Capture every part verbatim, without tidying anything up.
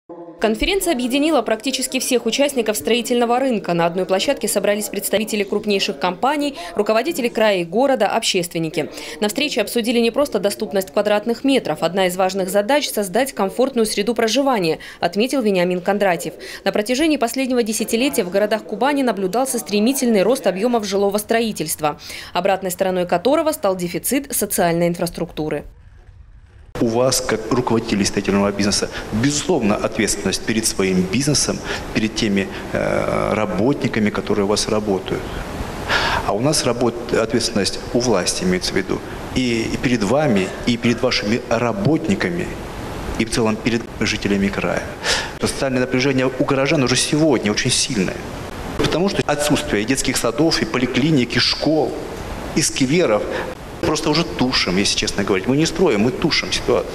Конференция объединила практически всех участников строительного рынка. На одной площадке собрались представители крупнейших компаний, руководители края и города, общественники. На встрече обсудили не просто доступность квадратных метров. Одна из важных задач – создать комфортную среду проживания, отметил Вениамин Кондратьев. На протяжении последнего десятилетия в городах Кубани наблюдался стремительный рост объемов жилого строительства, обратной стороной которого стал дефицит социальной инфраструктуры. У вас, как руководителей строительного бизнеса, безусловно, ответственность перед своим бизнесом, перед теми э, работниками, которые у вас работают. А у нас работает ответственность у власти, имеется в виду, и, и перед вами, и перед вашими работниками, и в целом перед жителями края. Социальное напряжение у горожан уже сегодня очень сильное. Потому что отсутствие детских садов, и поликлиник, и школ, и скверов – просто уже тушим, если честно говорить. Мы не строим, мы тушим ситуацию.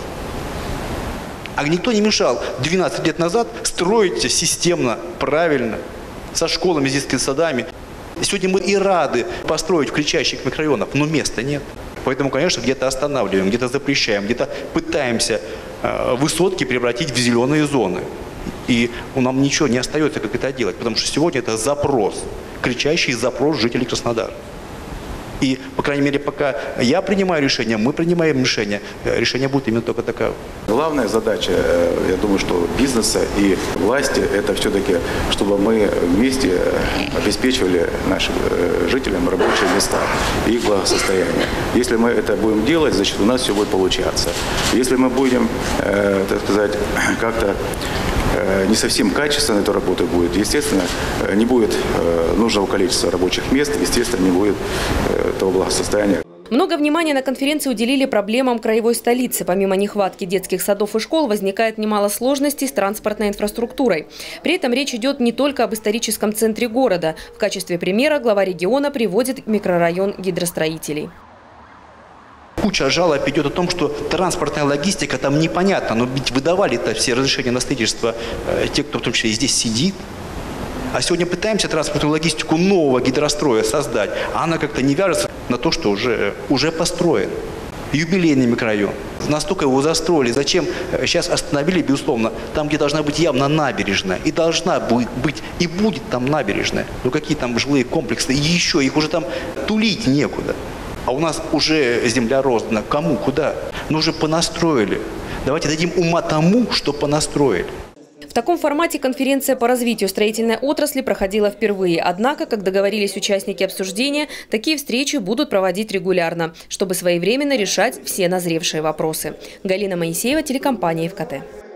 А никто не мешал двенадцать лет назад строить системно, правильно, со школами, с детскими садами. Сегодня мы и рады построить в кричащих микрорайонах, но места нет. Поэтому, конечно, где-то останавливаем, где-то запрещаем, где-то пытаемся э, высотки превратить в зеленые зоны. И нам ничего не остается, как это делать, потому что сегодня это запрос, кричащий запрос жителей Краснодара. И, по крайней мере, пока я принимаю решение, мы принимаем решение, решение будет именно только таково. Главная задача, я думаю, что бизнеса и власти, это все-таки, чтобы мы вместе обеспечивали нашим жителям рабочие места и их благосостояние. Если мы это будем делать, значит, у нас все будет получаться. Если мы будем, так сказать, как-то не совсем качественно эта работа будет, естественно, не будет нужного количества рабочих мест, естественно, не будет того благосостояния. Много внимания на конференции уделили проблемам краевой столицы. Помимо нехватки детских садов и школ, возникает немало сложностей с транспортной инфраструктурой. При этом речь идет не только об историческом центре города. В качестве примера глава региона приводит микрорайон гидростроителей. Куча жалоб идет о том, что транспортная логистика там непонятна. Но ведь выдавали-то все разрешения на строительство э, те, кто в том числе и здесь сидит. А сегодня пытаемся транспортную логистику нового гидростроя создать, а она как-то не вяжется на то, что уже, уже построен. Юбилейный микрорайон. Настолько его застроили. Зачем сейчас остановили, безусловно, там, где должна быть явно набережная. И должна будет быть, и будет там набережная. Ну какие там жилые комплексы, и еще, их уже там тулить некуда. А у нас уже земля роздана. Кому, куда? Ну уже понастроили. Давайте дадим ума тому, что понастроили. В таком формате конференция по развитию строительной отрасли проходила впервые. Однако, как договорились участники обсуждения, такие встречи будут проводить регулярно, чтобы своевременно решать все назревшие вопросы. Галина Моисеева, телекомпания ФКТ.